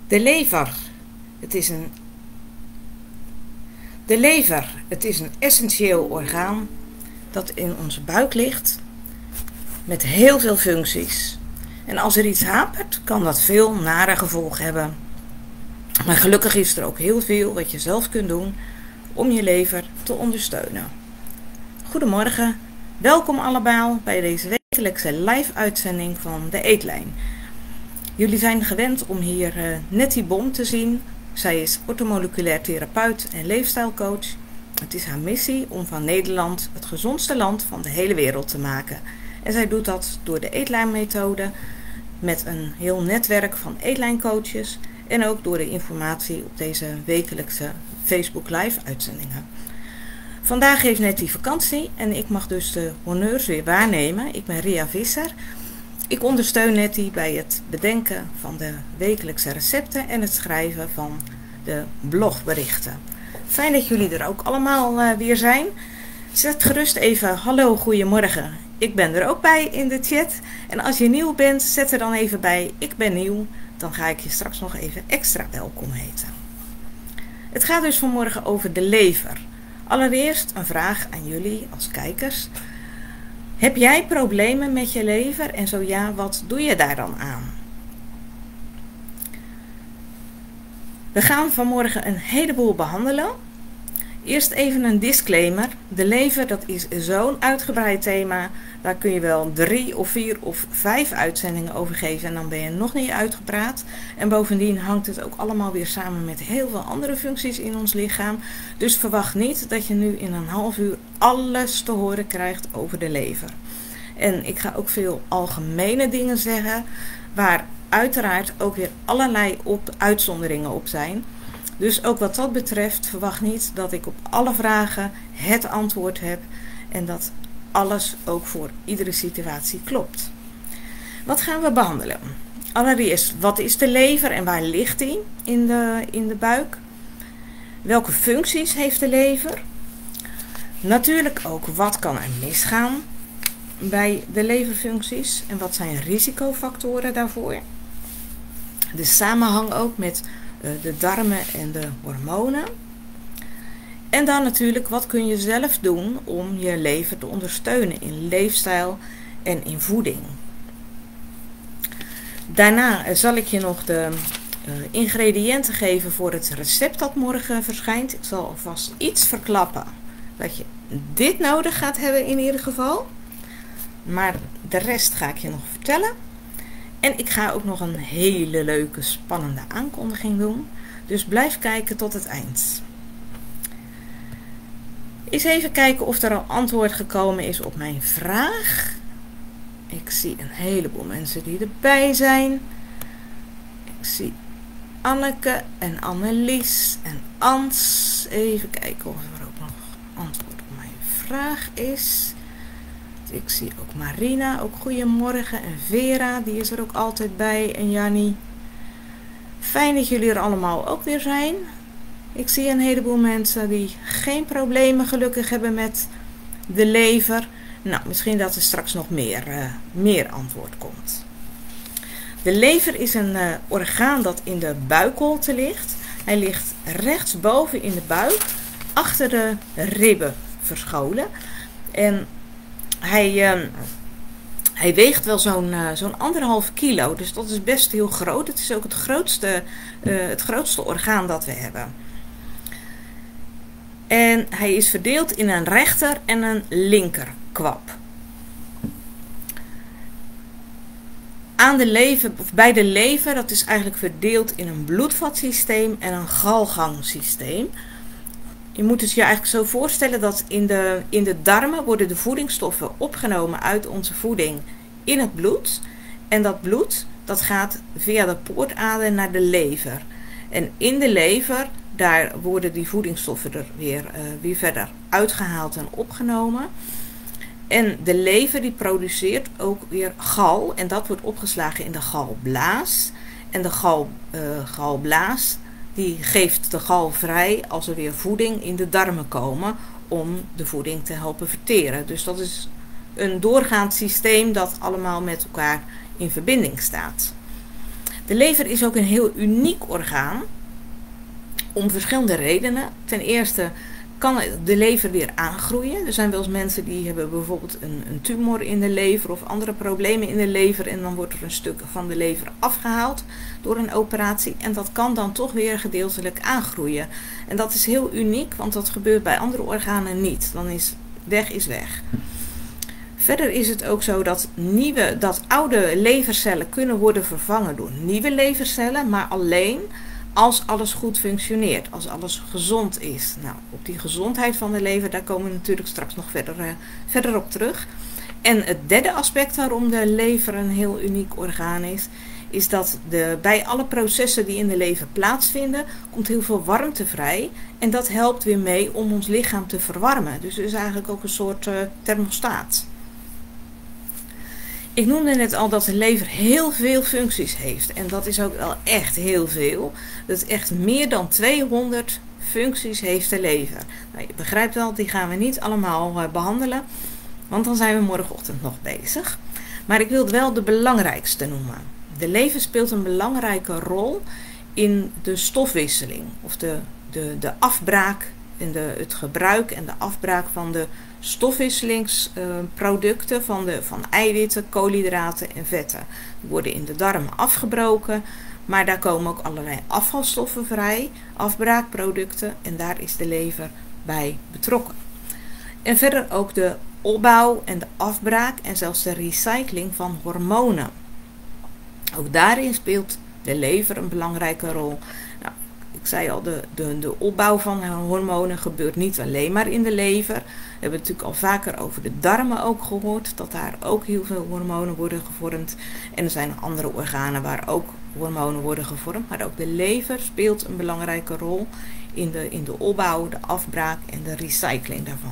De lever. Het is een essentieel orgaan dat in onze buik ligt met heel veel functies. En als er iets hapert, kan dat veel nare gevolgen hebben. Maar gelukkig is er ook heel veel wat je zelf kunt doen om je lever te ondersteunen. Goedemorgen, welkom allemaal bij deze wekelijkse live uitzending van de Eetlijn. Jullie zijn gewend om hier Nettie Bom te zien. Zij is orthomoleculair therapeut en leefstijlcoach. Het is haar missie om van Nederland het gezondste land van de hele wereld te maken. En zij doet dat door de Eetlijn-methode met een heel netwerk van Eetlijn-coaches en ook door de informatie op deze wekelijkse Facebook live uitzendingen. Vandaag heeft Nettie vakantie en ik mag dus de honneurs weer waarnemen. Ik ben Ria Visser. Ik ondersteun Nettie bij het bedenken van de wekelijkse recepten en het schrijven van de blogberichten. Fijn dat jullie er ook allemaal weer zijn. Zet gerust even hallo, goedemorgen. Ik ben er ook bij in de chat. En als je nieuw bent, zet er dan even bij ik ben nieuw. Dan ga ik je straks nog even extra welkom heten. Het gaat dus vanmorgen over de lever. Allereerst een vraag aan jullie als kijkers. Heb jij problemen met je lever en zo ja, wat doe je daar dan aan? We gaan vanmorgen een heleboel behandelen. Eerst even een disclaimer. De lever, dat is zo'n uitgebreid thema. Daar kun je wel 3 of 4 of 5 uitzendingen over geven en dan ben je nog niet uitgepraat. En bovendien hangt het ook allemaal weer samen met heel veel andere functies in ons lichaam. Dus verwacht niet dat je nu in een half uur alles te horen krijgt over de lever. En ik ga ook veel algemene dingen zeggen, waar uiteraard ook weer allerlei uitzonderingen op zijn. Dus ook wat dat betreft verwacht niet dat ik op alle vragen het antwoord heb en dat alles ook voor iedere situatie klopt. Wat gaan we behandelen? Allereerst, wat is de lever en waar ligt die in de buik? Welke functies heeft de lever? Natuurlijk ook, wat kan er misgaan bij de leverfuncties en wat zijn risicofactoren daarvoor? De samenhang ook met de darmen en de hormonen. En dan natuurlijk, wat kun je zelf doen om je lever te ondersteunen in leefstijl en in voeding. Daarna zal ik je nog de ingrediënten geven voor het recept dat morgen verschijnt. Ik zal alvast iets verklappen dat je dit nodig gaat hebben in ieder geval. Maar de rest ga ik je nog vertellen. En ik ga ook nog een hele leuke, spannende aankondiging doen. Dus blijf kijken tot het eind. Eens even kijken of er al antwoord gekomen is op mijn vraag. Ik zie een heleboel mensen die erbij zijn. Ik zie Anneke en Annelies en Ans. Even kijken of er ook nog antwoord op mijn vraag is. Ik zie ook Marina, ook goedemorgen. En Vera, die is er ook altijd bij. En Jannie. Fijn dat jullie er allemaal ook weer zijn. Ik zie een heleboel mensen die geen problemen gelukkig hebben met de lever. Nou, misschien dat er straks nog meer antwoord komt. De lever is een orgaan dat in de buikholte ligt. Hij ligt rechtsboven in de buik, achter de ribben verscholen. En hij weegt wel zo'n 1,5 kilo, dus dat is best heel groot. Het is ook het grootste orgaan dat we hebben. En hij is verdeeld in een rechter en een linker kwap. Aan de lever, of bij de lever, dat is eigenlijk verdeeld in een bloedvatsysteem en een galgangsysteem. Je moet het je eigenlijk zo voorstellen dat in de darmen worden de voedingsstoffen opgenomen uit onze voeding in het bloed. En dat bloed dat gaat via de poortader naar de lever. En in de lever, daar worden die voedingsstoffen er weer verder uitgehaald en opgenomen. En de lever die produceert ook weer gal en dat wordt opgeslagen in de galblaas. En de galblaas die geeft de gal vrij als er weer voeding in de darmen komen om de voeding te helpen verteren. Dus dat is een doorgaand systeem dat allemaal met elkaar in verbinding staat. De lever is ook een heel uniek orgaan om verschillende redenen. Ten eerste kan de lever weer aangroeien. Er zijn wel eens mensen die hebben bijvoorbeeld een tumor in de lever of andere problemen in de lever en dan wordt er een stuk van de lever afgehaald door een operatie en dat kan dan toch weer gedeeltelijk aangroeien. En dat is heel uniek, want dat gebeurt bij andere organen niet. Dan is weg. Verder is het ook zo dat oude levercellen kunnen worden vervangen door nieuwe levercellen, maar alleen als alles goed functioneert, als alles gezond is. Nou, op die gezondheid van de lever, daar komen we natuurlijk straks nog verder op terug. En het derde aspect waarom de lever een heel uniek orgaan is dat bij alle processen die in de lever plaatsvinden, komt heel veel warmte vrij. En dat helpt weer mee om ons lichaam te verwarmen. Dus het is eigenlijk ook een soort thermostaat. Ik noemde net al dat de lever heel veel functies heeft. En dat is ook wel echt heel veel. Dat echt meer dan 200 functies heeft de lever. Nou, je begrijpt wel, die gaan we niet allemaal behandelen. Want dan zijn we morgenochtend nog bezig. Maar ik wil wel de belangrijkste noemen. De lever speelt een belangrijke rol in de stofwisseling. Of de afbraak en het gebruik en de afbraak van de stofwisselingsproducten van eiwitten, koolhydraten en vetten. Die worden in de darmen afgebroken, maar daar komen ook allerlei afvalstoffen vrij, afbraakproducten en daar is de lever bij betrokken. En verder ook de opbouw en de afbraak en zelfs de recycling van hormonen. Ook daarin speelt de lever een belangrijke rol. Nou, ik zei al, de opbouw van hormonen gebeurt niet alleen maar in de lever. We hebben natuurlijk al vaker over de darmen ook gehoord, dat daar ook heel veel hormonen worden gevormd. En er zijn andere organen waar ook hormonen worden gevormd, maar ook de lever speelt een belangrijke rol in de opbouw, de afbraak en de recycling daarvan.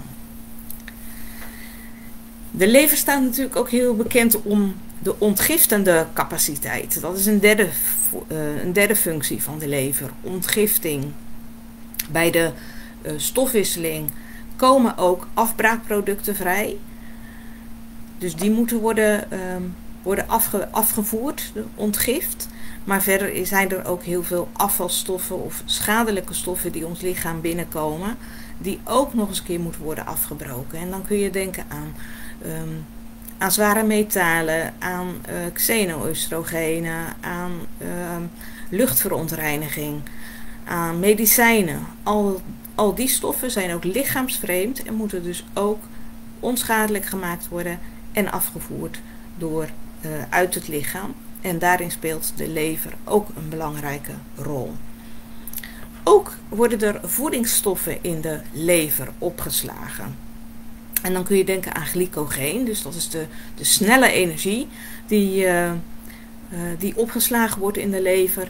De lever staat natuurlijk ook heel bekend om de ontgiftende capaciteit. Dat is een derde functie van de lever, ontgifting. Bij de stofwisseling komen ook afbraakproducten vrij. Dus die moeten worden afgevoerd, ontgift. Maar verder zijn er ook heel veel afvalstoffen of schadelijke stoffen die ons lichaam binnenkomen, die ook nog eens een keer moeten worden afgebroken. En dan kun je denken aan zware metalen, aan xeno-oestrogenen, aan luchtverontreiniging, aan medicijnen. Al die stoffen zijn ook lichaamsvreemd en moeten dus ook onschadelijk gemaakt worden en afgevoerd uit het lichaam. En daarin speelt de lever ook een belangrijke rol. Ook worden er voedingsstoffen in de lever opgeslagen. En dan kun je denken aan glycogeen, dus dat is de snelle energie die opgeslagen wordt in de lever,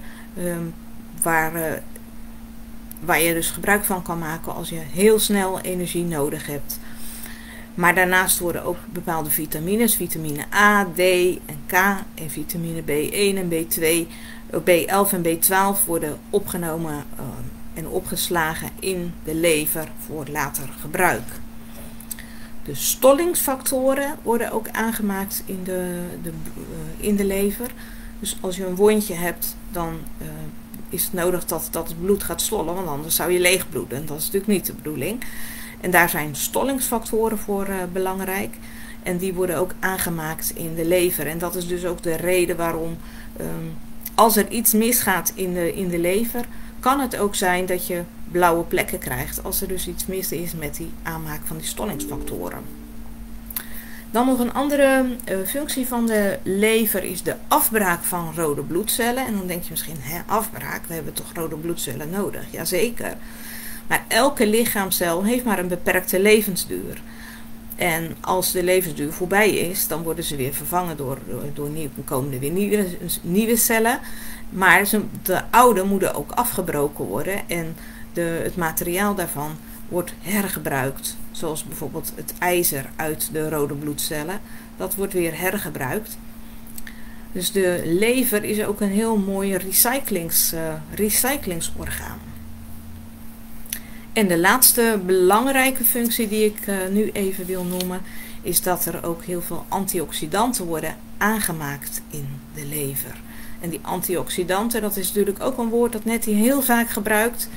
waar je dus gebruik van kan maken als je heel snel energie nodig hebt. Maar daarnaast worden ook bepaalde vitamines, vitamine A, D en K en vitamine B1 en B2, B11 en B12 worden opgenomen en opgeslagen in de lever voor later gebruik. De stollingsfactoren worden ook aangemaakt in de lever. Dus als je een wondje hebt, dan is het nodig dat het bloed gaat stollen, want anders zou je leegbloeden. En dat is natuurlijk niet de bedoeling. En daar zijn stollingsfactoren voor belangrijk. En die worden ook aangemaakt in de lever. En dat is dus ook de reden waarom, als er iets misgaat in de lever, kan het ook zijn dat je blauwe plekken krijgt als er dus iets mis is met die aanmaak van die stollingsfactoren. Dan nog een andere functie van de lever is de afbraak van rode bloedcellen. En dan denk je misschien, afbraak, we hebben toch rode bloedcellen nodig? Jazeker. Maar elke lichaamscel heeft maar een beperkte levensduur. En als de levensduur voorbij is, dan worden ze weer vervangen komen er weer nieuwe cellen. Maar de oude moeten ook afgebroken worden en het materiaal daarvan wordt hergebruikt. Zoals bijvoorbeeld het ijzer uit de rode bloedcellen. Dat wordt weer hergebruikt. Dus de lever is ook een heel mooi recyclingsorgaan. En de laatste belangrijke functie die ik nu even wil noemen, is dat er ook heel veel antioxidanten worden aangemaakt in de lever. En die antioxidanten, dat is natuurlijk ook een woord dat Nettie heel vaak gebruikt.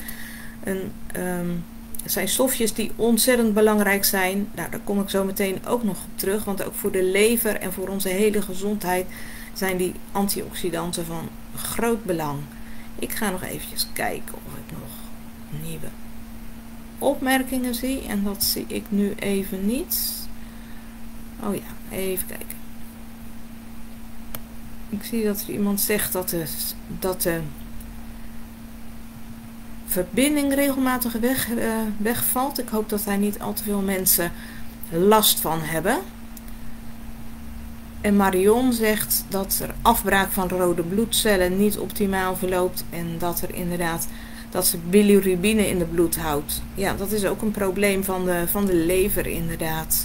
Het zijn stofjes die ontzettend belangrijk zijn. Nou, daar kom ik zo meteen ook nog op terug. Want ook voor de lever en voor onze hele gezondheid zijn die antioxidanten van groot belang. Ik ga nog eventjes kijken of ik nog nieuwe opmerkingen zie. En dat zie ik nu even niet. Oh ja, even kijken. Ik zie dat er iemand zegt dat de verbinding regelmatig wegvalt. Ik hoop dat daar niet al te veel mensen last van hebben. En Marion zegt dat er afbraak van rode bloedcellen niet optimaal verloopt. En dat er inderdaad, dat ze bilirubine in het bloed houdt. Ja, dat is ook een probleem van de lever inderdaad.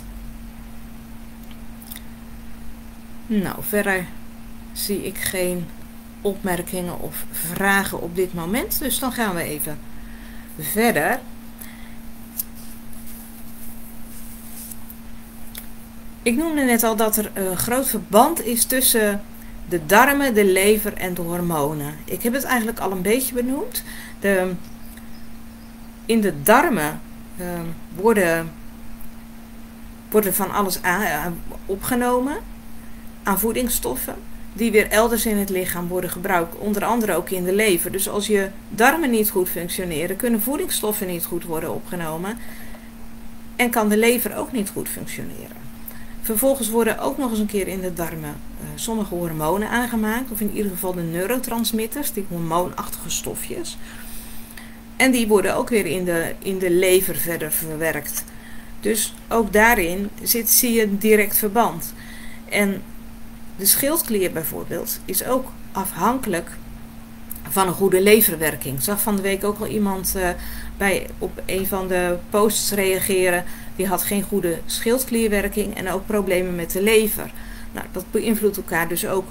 Nou, verder zie ik geen opmerkingen of vragen op dit moment. Dus dan gaan we even verder. Ik noemde net al dat er een groot verband is tussen de darmen, de lever en de hormonen. Ik heb het eigenlijk al een beetje benoemd. In de darmen worden van alles opgenomen aan voedingsstoffen die weer elders in het lichaam worden gebruikt, onder andere ook in de lever. Dus als je darmen niet goed functioneren, kunnen voedingsstoffen niet goed worden opgenomen en kan de lever ook niet goed functioneren. Vervolgens worden ook nog eens een keer in de darmen sommige hormonen aangemaakt, of in ieder geval de neurotransmitters, die hormoonachtige stofjes. En die worden ook weer in de lever verder verwerkt. Dus ook daarin zie je een direct verband. En de schildklier bijvoorbeeld is ook afhankelijk van een goede leverwerking. Ik zag van de week ook al iemand op een van de posts reageren. Die had geen goede schildklierwerking en ook problemen met de lever. Nou, dat beïnvloedt elkaar dus ook.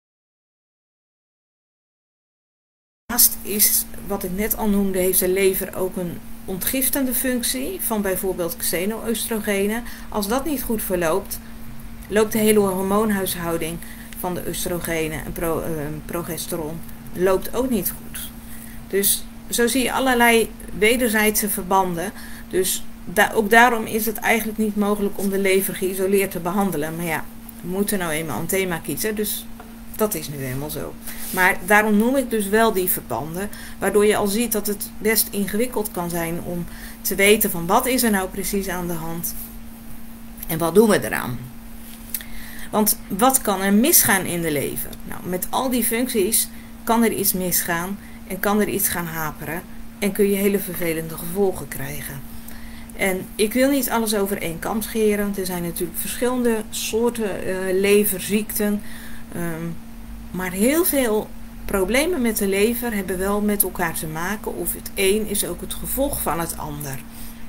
Daarnaast is, wat ik net al noemde, heeft de lever ook een ontgiftende functie van bijvoorbeeld xenoöstrogenen. Als dat niet goed verloopt, loopt de hele hormoonhuishouding van de oestrogenen en progesteron loopt ook niet goed. Dus zo zie je allerlei wederzijdse verbanden. Dus ook daarom is het eigenlijk niet mogelijk om de lever geïsoleerd te behandelen. Maar ja, we moeten nou eenmaal een thema kiezen, dus dat is nu eenmaal zo. Maar daarom noem ik dus wel die verbanden, waardoor je al ziet dat het best ingewikkeld kan zijn om te weten van wat is er nou precies aan de hand en wat doen we eraan. Want wat kan er misgaan in de lever? Nou, met al die functies kan er iets misgaan en kan er iets gaan haperen en kun je hele vervelende gevolgen krijgen. En ik wil niet alles over één kam scheren, want er zijn natuurlijk verschillende soorten leverziekten. Maar heel veel problemen met de lever hebben wel met elkaar te maken, of het een is ook het gevolg van het ander.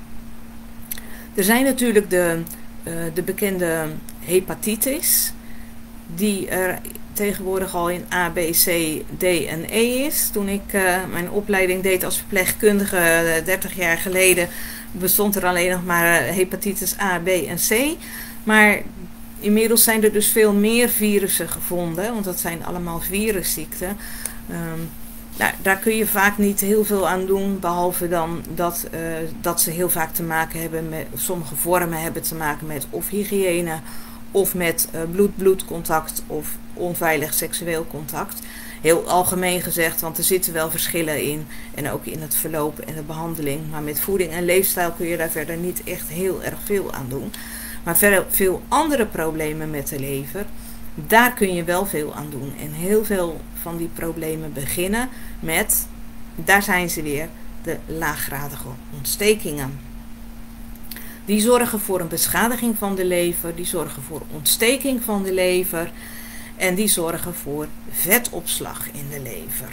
Er zijn natuurlijk de bekende hepatitis, die er tegenwoordig al in A, B, C, D en E is. Toen ik mijn opleiding deed als verpleegkundige 30 jaar geleden, bestond er alleen nog maar hepatitis A, B en C. Maar inmiddels zijn er dus veel meer virussen gevonden, want dat zijn allemaal virusziekten. Nou, daar kun je vaak niet heel veel aan doen, behalve dan dat ze heel vaak te maken hebben met, sommige vormen hebben te maken met of hygiëne, of met bloed-bloed contact of onveilig seksueel contact. Heel algemeen gezegd, want er zitten wel verschillen in. En ook in het verloop en de behandeling. Maar met voeding en leefstijl kun je daar verder niet echt heel erg veel aan doen. Maar veel andere problemen met de lever, daar kun je wel veel aan doen. En heel veel van die problemen beginnen met, daar zijn ze weer, de laaggradige ontstekingen. Die zorgen voor een beschadiging van de lever, die zorgen voor ontsteking van de lever en die zorgen voor vetopslag in de lever.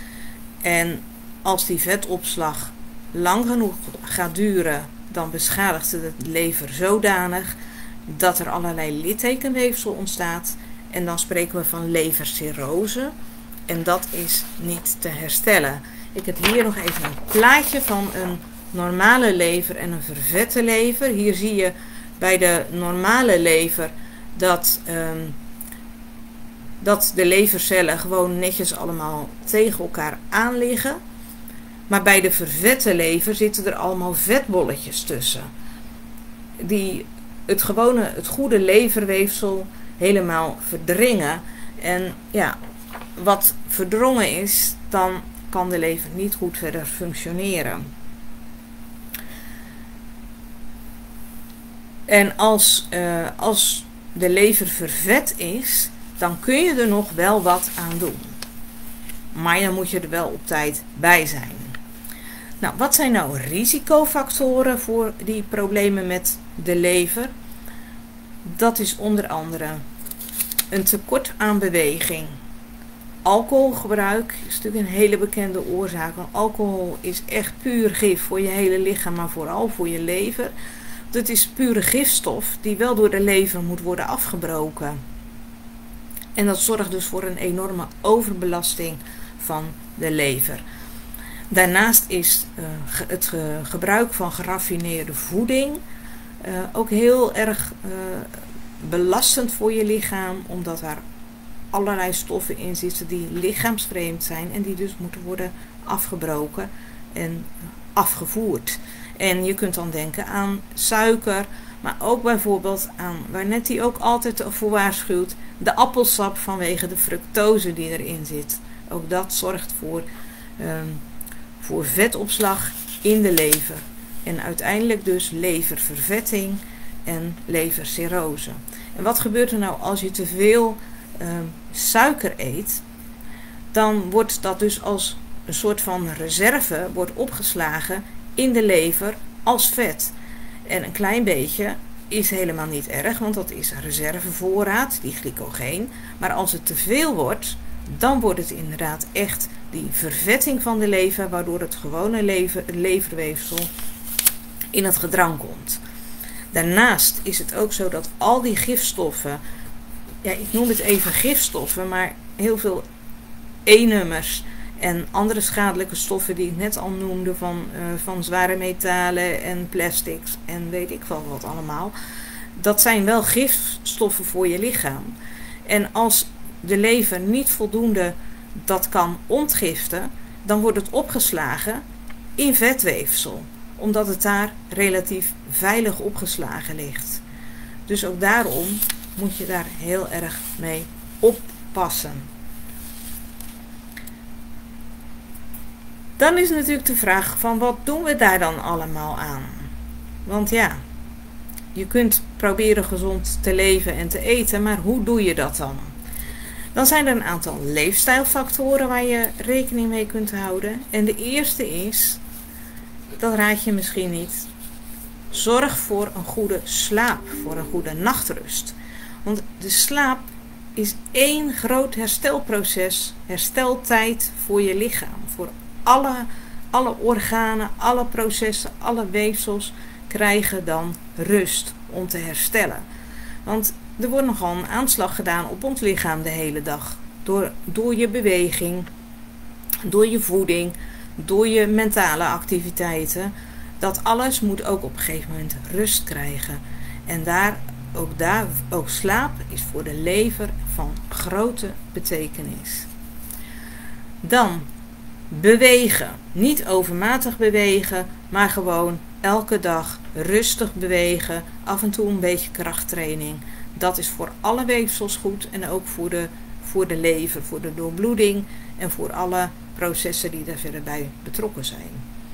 En als die vetopslag lang genoeg gaat duren, dan beschadigt de lever zodanig dat er allerlei littekenweefsel ontstaat. En dan spreken we van levercirrose. En dat is niet te herstellen. Ik heb hier nog even een plaatje van een normale lever en een vervette lever. Hier zie je bij de normale lever dat dat de levercellen gewoon netjes allemaal tegen elkaar aan liggen. Maar bij de vervette lever zitten er allemaal vetbolletjes tussen. Die het goede leverweefsel helemaal verdringen. En ja, wat verdrongen is, dan kan de lever niet goed verder functioneren. En als de lever vervet is, dan kun je er nog wel wat aan doen. Maar dan moet je er wel op tijd bij zijn. Nou, wat zijn nou risicofactoren voor die problemen met de lever? Dat is onder andere een tekort aan beweging. Alcoholgebruik is natuurlijk een hele bekende oorzaak. Want alcohol is echt puur gif voor je hele lichaam, maar vooral voor je lever. Dat is pure gifstof die wel door de lever moet worden afgebroken. En dat zorgt dus voor een enorme overbelasting van de lever. Daarnaast is het gebruik van geraffineerde voeding ook heel erg belastend voor je lichaam, omdat daar allerlei stoffen in zitten die lichaamsvreemd zijn en die dus moeten worden afgebroken en afgevoerd. En je kunt dan denken aan suiker, maar ook bijvoorbeeld aan, waar Nettie ook altijd voor waarschuwt, de appelsap vanwege de fructose die erin zit. Ook dat zorgt voor vetopslag in de lever. En uiteindelijk dus leververvetting en levercirrose. En wat gebeurt er nou als je te veel suiker eet? Dan wordt dat dus als een soort van reserve wordt opgeslagen in de lever als vet. En een klein beetje is helemaal niet erg, want dat is reservevoorraad, die glycogeen. Maar als het te veel wordt, dan wordt het inderdaad echt die vervetting van de lever, waardoor het gewone leverweefsel in het gedrang komt. Daarnaast is het ook zo dat al die gifstoffen, ja, ik noem het even gifstoffen, maar heel veel E-nummers en andere schadelijke stoffen die ik net al noemde, van zware metalen en plastics en weet ik wel wat allemaal, dat zijn wel gifstoffen voor je lichaam. En als de lever niet voldoende dat kan ontgiften, dan wordt het opgeslagen in vetweefsel, omdat het daar relatief veilig opgeslagen ligt. Dus ook daarom moet je daar heel erg mee oppassen. Dan is natuurlijk de vraag van wat doen we daar dan allemaal aan? Want ja, je kunt proberen gezond te leven en te eten, maar hoe doe je dat dan? Dan zijn er een aantal leefstijlfactoren waar je rekening mee kunt houden. En de eerste is, dat raad je misschien niet, zorg voor een goede slaap, voor een goede nachtrust. Want de slaap is één groot herstelproces, hersteltijd voor je lichaam. Voor alle organen, alle processen, alle weefsels krijgen dan rust om te herstellen. Want er wordt nogal een aanslag gedaan op ons lichaam de hele dag. Door je beweging, door je voeding, door je mentale activiteiten. Dat alles moet ook op een gegeven moment rust krijgen. En ook slaap is voor de lever van grote betekenis. Dan bewegen. Niet overmatig bewegen, maar gewoon elke dag rustig bewegen. Af en toe een beetje krachttraining. Dat is voor alle weefsels goed en ook voor de lever, voor de doorbloeding en voor alle processen die daar verder bij betrokken zijn.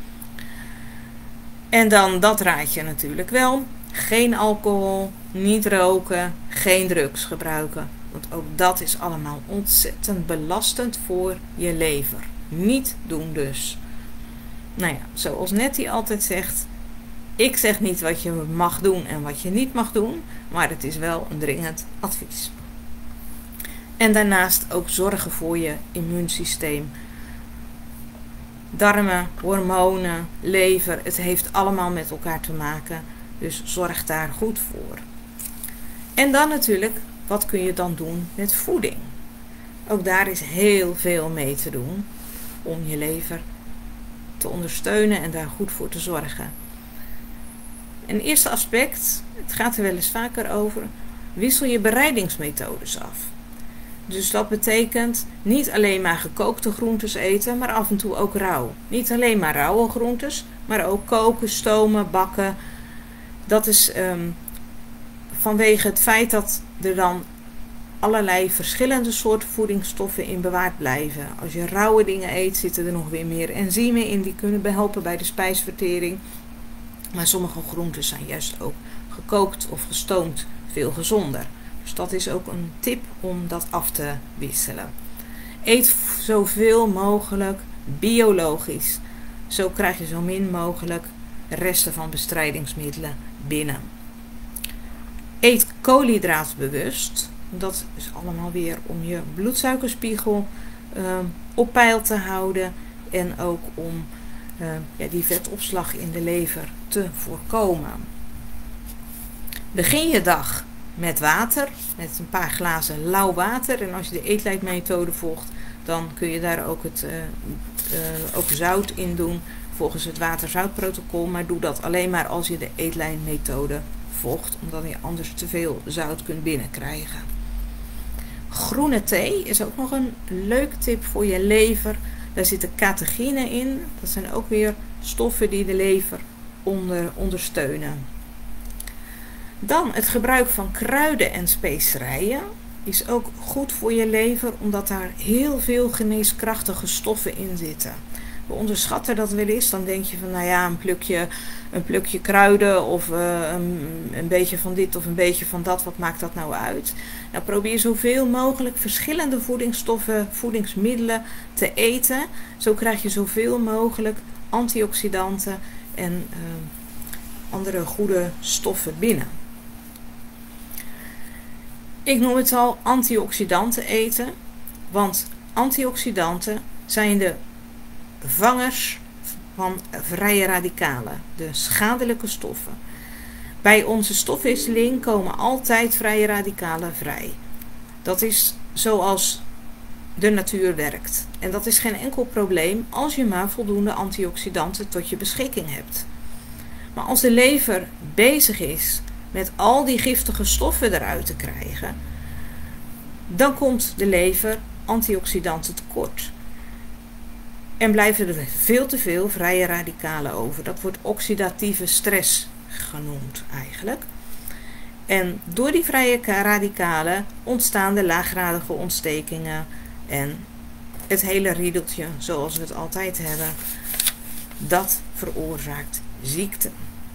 En dan, dat raad je natuurlijk wel. Geen alcohol, niet roken, geen drugs gebruiken. Want ook dat is allemaal ontzettend belastend voor je lever. Niet doen dus. Nou ja, zoals Nettie altijd zegt, ik zeg niet wat je mag doen en wat je niet mag doen, maar het is wel een dringend advies. En daarnaast ook zorgen voor je immuunsysteem. Darmen, hormonen, lever, het heeft allemaal met elkaar te maken. Dus zorg daar goed voor. En dan natuurlijk, wat kun je dan doen met voeding? Ook daar is heel veel mee te doen om je lever te ondersteunen en daar goed voor te zorgen. Een eerste aspect, het gaat er wel eens vaker over, wissel je bereidingsmethodes af. Dus dat betekent niet alleen maar gekookte groentes eten, maar af en toe ook rauw. Niet alleen maar rauwe groentes, maar ook koken, stomen, bakken. Dat is vanwege het feit dat er dan allerlei verschillende soorten voedingsstoffen in bewaard blijven. Als je rauwe dingen eet, zitten er nog weer meer enzymen in die kunnen behelpen bij de spijsvertering. Maar sommige groenten zijn juist ook gekookt of gestoomd veel gezonder. Dus dat is ook een tip om dat af te wisselen. Eet zoveel mogelijk biologisch. Zo krijg je zo min mogelijk resten van bestrijdingsmiddelen binnen. Eet koolhydraatbewust. Dat is allemaal weer om je bloedsuikerspiegel op peil te houden. En ook om die vetopslag in de lever te voorkomen. Begin je dag met water, met een paar glazen lauw water. En als je de eetlijnmethode volgt, dan kun je daar ook ook zout in doen volgens het water-zoutprotocol. Maar doe dat alleen maar als je de eetlijnmethode volgt, omdat je anders te veel zout kunt binnenkrijgen. Groene thee is ook nog een leuk tip voor je lever. Daar zitten catechinen in. Dat zijn ook weer stoffen die de lever ondersteunen. Dan het gebruik van kruiden en specerijen is ook goed voor je lever, omdat daar heel veel geneeskrachtige stoffen in zitten. We onderschatten dat wel eens. Dan denk je van, nou ja, een plukje kruiden of een beetje van dit of een beetje van dat. Wat maakt dat nou uit? Nou, probeer zoveel mogelijk verschillende voedingsstoffen, voedingsmiddelen te eten. Zo krijg je zoveel mogelijk antioxidanten en andere goede stoffen binnen. Ik noem het al antioxidanten eten, want antioxidanten zijn de vangers van vrije radicalen, de schadelijke stoffen. Bij onze stofwisseling komen altijd vrije radicalen vrij. Dat is zoals de natuur werkt. En dat is geen enkel probleem als je maar voldoende antioxidanten tot je beschikking hebt. Maar als de lever bezig is met al die giftige stoffen eruit te krijgen, dan komt de lever antioxidanten tekort. En blijven er veel te veel vrije radicalen over. Dat wordt oxidatieve stress genoemd eigenlijk. En door die vrije radicalen ontstaan de laaggradige ontstekingen en het hele riedeltje zoals we het altijd hebben. Dat veroorzaakt ziekte.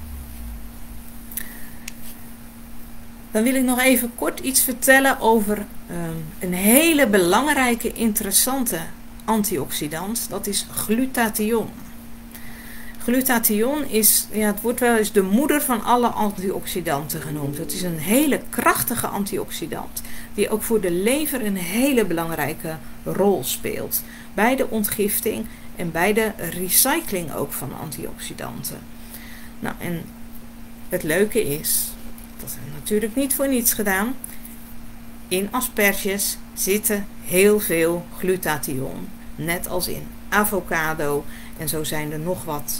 Dan wil ik nog even kort iets vertellen over een hele belangrijke, interessante antioxidant. Dat is glutathion. Glutathion is, het wordt wel eens de moeder van alle antioxidanten genoemd. Het is een hele krachtige antioxidant die ook voor de lever een hele belangrijke rol speelt. Bij de ontgifting en bij de recycling ook van antioxidanten. Nou, en het leuke is, dat is natuurlijk niet voor niets gedaan, in asperges zitten heel veel glutathion. Net als in avocado. En zo zijn er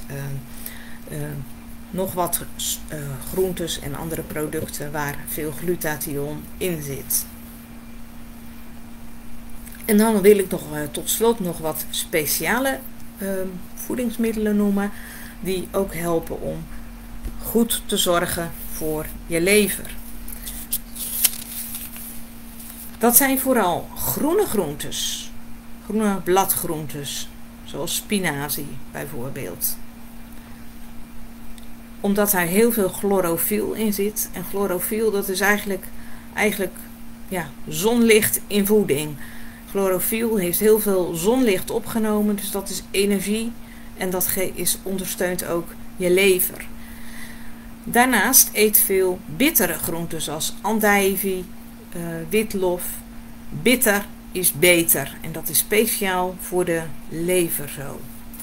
nog wat groentes en andere producten waar veel glutathion in zit. En dan wil ik nog tot slot nog wat speciale voedingsmiddelen noemen. Die ook helpen om goed te zorgen voor je lever. Dat zijn vooral groene groentes. Groene bladgroentes. Zoals spinazie bijvoorbeeld. Omdat daar heel veel chlorofiel in zit. En chlorofiel, dat is eigenlijk zonlicht in voeding. Chlorofiel heeft heel veel zonlicht opgenomen. Dus dat is energie. En dat ondersteunt ook je lever. Daarnaast eet veel bittere groenten zoals andijvie, witlof. Bitter is beter en dat is speciaal voor de lever zo.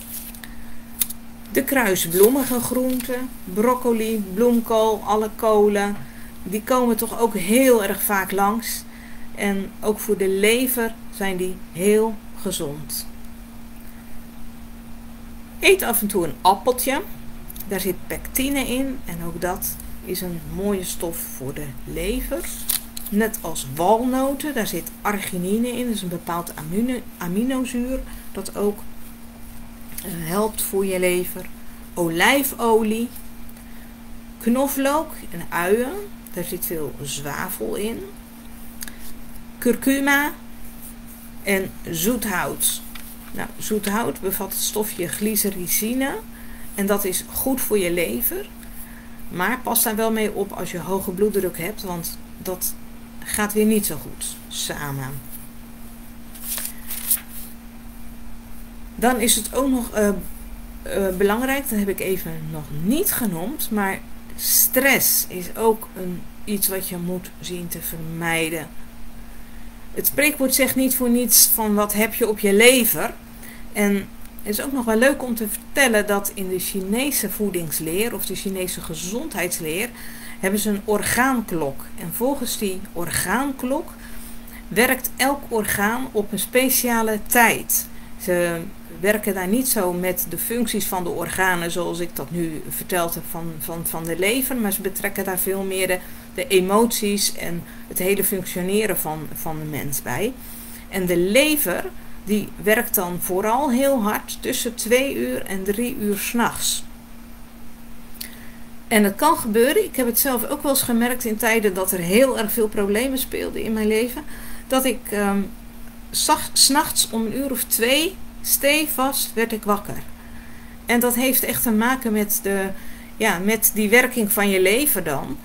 De kruisbloemige groenten, broccoli, bloemkool, alle kolen, die komen toch ook heel erg vaak langs. En ook voor de lever zijn die heel gezond. Eet af en toe een appeltje. Daar zit pectine in en ook dat is een mooie stof voor de lever. Net als walnoten, daar zit arginine in, dat is een bepaald aminozuur dat ook helpt voor je lever. Olijfolie, knoflook en uien, daar zit veel zwavel in. Curcuma en zoethout. Nou, zoethout bevat het stofje glycyrine en dat is goed voor je lever. Maar pas daar wel mee op als je hoge bloeddruk hebt, want dat gaat weer niet zo goed samen. Dan is het ook nog belangrijk, dat heb ik even nog niet genoemd, maar stress is ook iets wat je moet zien te vermijden. Het spreekwoord zegt niet voor niets van wat heb je op je lever. En het is ook nog wel leuk om te vertellen dat in de Chinese voedingsleer of de Chinese gezondheidsleer hebben ze een orgaanklok. En volgens die orgaanklok werkt elk orgaan op een speciale tijd. Ze werken daar niet zo met de functies van de organen zoals ik dat nu verteld heb van de lever, maar ze betrekken daar veel meer de emoties en het hele functioneren van de mens bij. En de lever die werkt dan vooral heel hard tussen 2 uur en 3 uur 's nachts. En het kan gebeuren, ik heb het zelf ook wel eens gemerkt in tijden dat er heel erg veel problemen speelden in mijn leven, dat ik 's nachts om 1 uur of 2 stevast werd ik wakker. En dat heeft echt te maken met met die werking van je lever dan.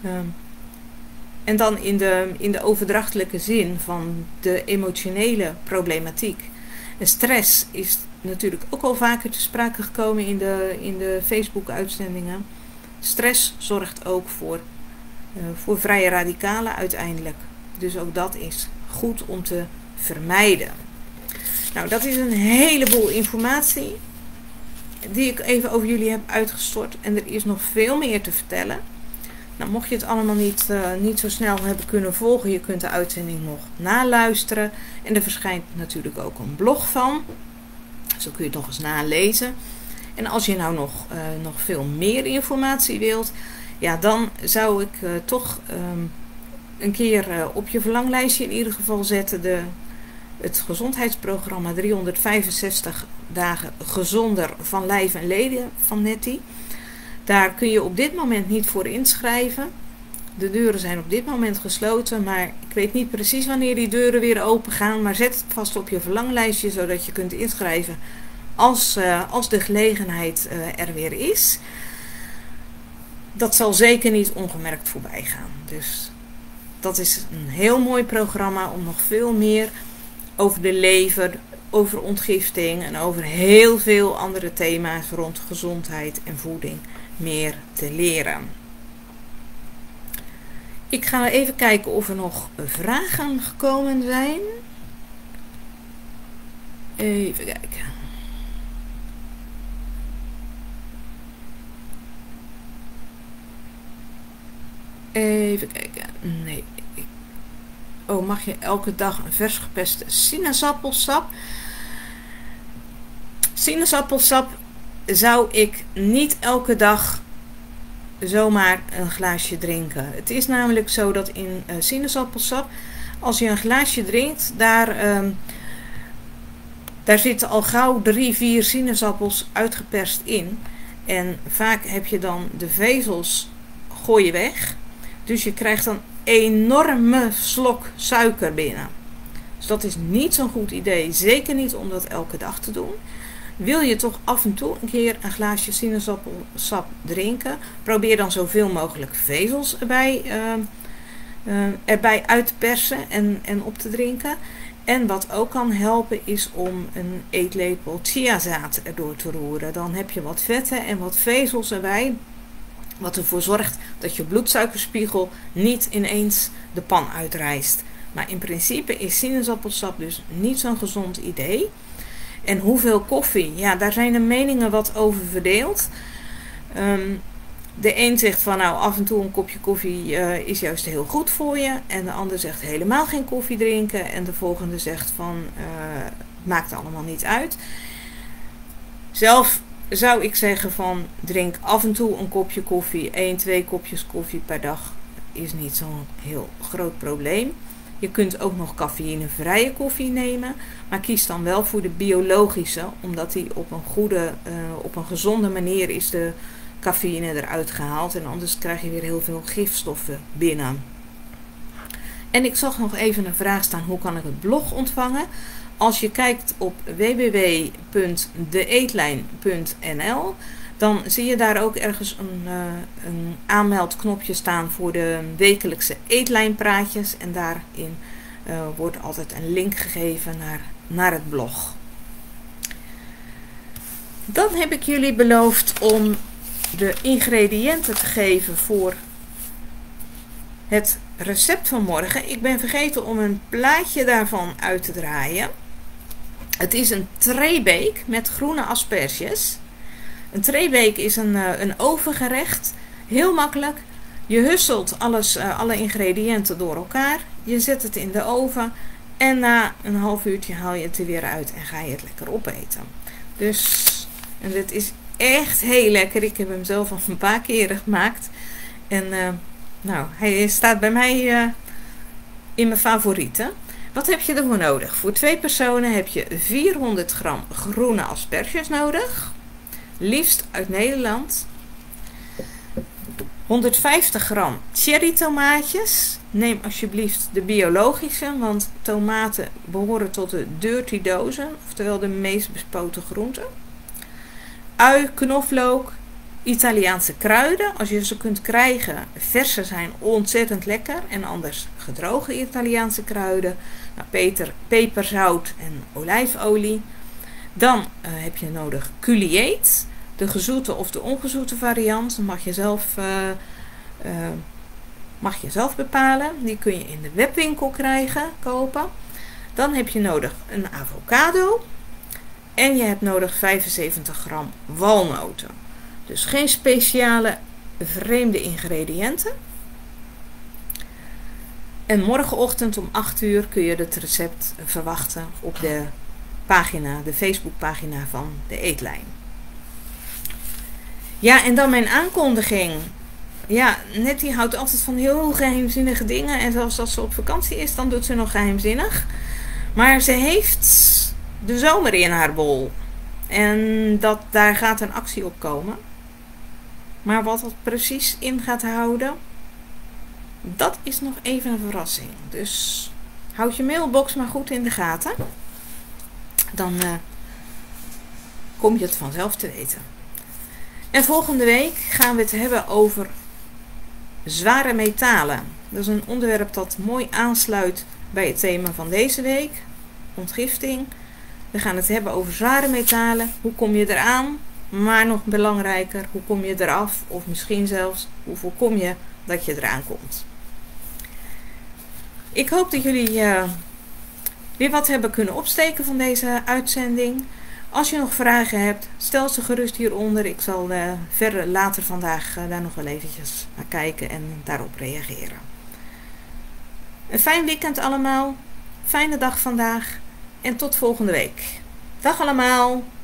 En dan in de overdrachtelijke zin van de emotionele problematiek. En stress is natuurlijk ook al vaker te sprake gekomen in de Facebook-uitzendingen. Stress zorgt ook voor vrije radicalen uiteindelijk. Dus ook dat is goed om te vermijden. Nou, dat is een heleboel informatie die ik even over jullie heb uitgestort. En er is nog veel meer te vertellen. Nou, mocht je het allemaal niet zo snel hebben kunnen volgen, je kunt de uitzending nog naluisteren. En er verschijnt natuurlijk ook een blog van. Zo kun je het nog eens nalezen. En als je nou nog veel meer informatie wilt, ja, dan zou ik toch een keer op je verlanglijstje in ieder geval zetten het gezondheidsprogramma 365 dagen gezonder van lijf en leden van Nettie. Daar kun je op dit moment niet voor inschrijven. De deuren zijn op dit moment gesloten, maar ik weet niet precies wanneer die deuren weer open gaan. Maar zet het vast op je verlanglijstje, zodat je kunt inschrijven als de gelegenheid er weer is. Dat zal zeker niet ongemerkt voorbij gaan. Dus dat is een heel mooi programma om nog veel meer over de lever, over ontgifting en over heel veel andere thema's rond gezondheid en voeding meer te leren. Ik ga even kijken of er nog vragen gekomen zijn. Even kijken. Even kijken. Nee. Mag je elke dag een vers gepeste sinaasappelsap? Sinaasappelsap zou ik niet elke dag zomaar een glaasje drinken. Het is namelijk zo dat in sinaasappelsap, als je een glaasje drinkt, daar zitten al gauw 3-4 sinaasappels uitgeperst in. En vaak heb je dan de vezels gooi je weg. Dus je krijgt dan enorme slok suiker binnen. Dus dat is niet zo'n goed idee. Zeker niet om dat elke dag te doen. Wil je toch af en toe een keer een glaasje sinaasappelsap drinken, probeer dan zoveel mogelijk vezels erbij uit te persen en op te drinken. En wat ook kan helpen is om een eetlepel chiazaad erdoor te roeren. Dan heb je wat vetten en wat vezels erbij. Wat ervoor zorgt dat je bloedsuikerspiegel niet ineens de pan uitrijst. Maar in principe is sinaasappelsap dus niet zo'n gezond idee. En hoeveel koffie? Ja, daar zijn de meningen wat over verdeeld. De een zegt van nou af en toe een kopje koffie is juist heel goed voor je. En de ander zegt helemaal geen koffie drinken. En de volgende zegt van het maakt allemaal niet uit. Zelf zou ik zeggen van drink af en toe een kopje koffie. 1-2 kopjes koffie per dag is niet zo'n heel groot probleem. Je kunt ook nog cafeïnevrije koffie nemen, maar kies dan wel voor de biologische, omdat die op een gezonde manier is de cafeïne eruit gehaald en anders krijg je weer heel veel gifstoffen binnen. En ik zag nog even een vraag staan, hoe kan ik het blog ontvangen? Als je kijkt op www.deetlijn.nl, dan zie je daar ook ergens een aanmeldknopje staan voor de wekelijkse eetlijnpraatjes. En daarin wordt altijd een link gegeven naar het blog. Dan heb ik jullie beloofd om de ingrediënten te geven voor het recept van morgen. Ik ben vergeten om een plaatje daarvan uit te draaien. Het is een treebake met groene asperges. Een treebake is een ovengerecht. Heel makkelijk. Je husselt alle ingrediënten door elkaar. Je zet het in de oven. En na een half uurtje haal je het er weer uit en ga je het lekker opeten. En dit is echt heel lekker. Ik heb hem zelf al een paar keren gemaakt. En hij staat bij mij in mijn favorieten. Wat heb je ervoor nodig? Voor 2 personen heb je 400 gram groene asperges nodig. Liefst uit Nederland. 150 gram cherry tomaatjes. Neem alsjeblieft de biologische, want tomaten behoren tot de dirty dozen, oftewel de meest bespoten groenten. Ui, knoflook, Italiaanse kruiden. Als je ze kunt krijgen, verse zijn ontzettend lekker. En anders gedroogde Italiaanse kruiden. Peper, zout en olijfolie. Dan heb je nodig couliet. De gezoete of de ongezoete variant. Dat mag je zelf bepalen. Die kun je in de webwinkel kopen. Dan heb je nodig een avocado. En je hebt nodig 75 gram walnoten. Dus geen speciale vreemde ingrediënten. En morgenochtend om 8 uur kun je het recept verwachten op de Facebookpagina van de Eetlijn. Ja, en dan mijn aankondiging. Ja, Nettie houdt altijd van heel geheimzinnige dingen. En zelfs als ze op vakantie is, dan doet ze nog geheimzinnig. Maar ze heeft de zomer in haar bol. En daar gaat een actie op komen. Maar wat dat precies in gaat houden, dat is nog even een verrassing. Dus houd je mailbox maar goed in de gaten. Dan kom je het vanzelf te weten. En volgende week gaan we het hebben over zware metalen. Dat is een onderwerp dat mooi aansluit bij het thema van deze week. Ontgifting. We gaan het hebben over zware metalen. Hoe kom je eraan? Maar nog belangrijker, hoe kom je eraf? Of misschien zelfs, hoe voorkom je dat je eraan komt? Ik hoop dat jullie weer wat hebben kunnen opsteken van deze uitzending. Als je nog vragen hebt, stel ze gerust hieronder. Ik zal verder later vandaag daar nog wel eventjes naar kijken en daarop reageren. Een fijn weekend allemaal. Fijne dag vandaag. En tot volgende week. Dag allemaal.